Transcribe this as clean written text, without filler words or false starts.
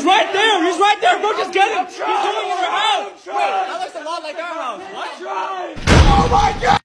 He's right there. He's right there. Bro, just get him. He's doing it in your house. Wait, that looks a lot like our house. What? Oh my God!